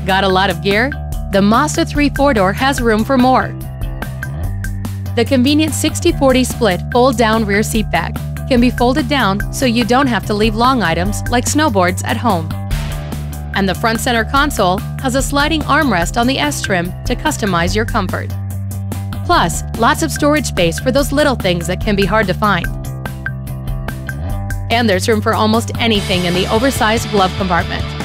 Got a lot of gear? The Mazda 3 4-door has room for more. The convenient 60/40 split fold-down rear seat back can be folded down so you don't have to leave long items like snowboards at home. And the front center console has a sliding armrest on the S trim to customize your comfort. Plus, lots of storage space for those little things that can be hard to find. And there's room for almost anything in the oversized glove compartment.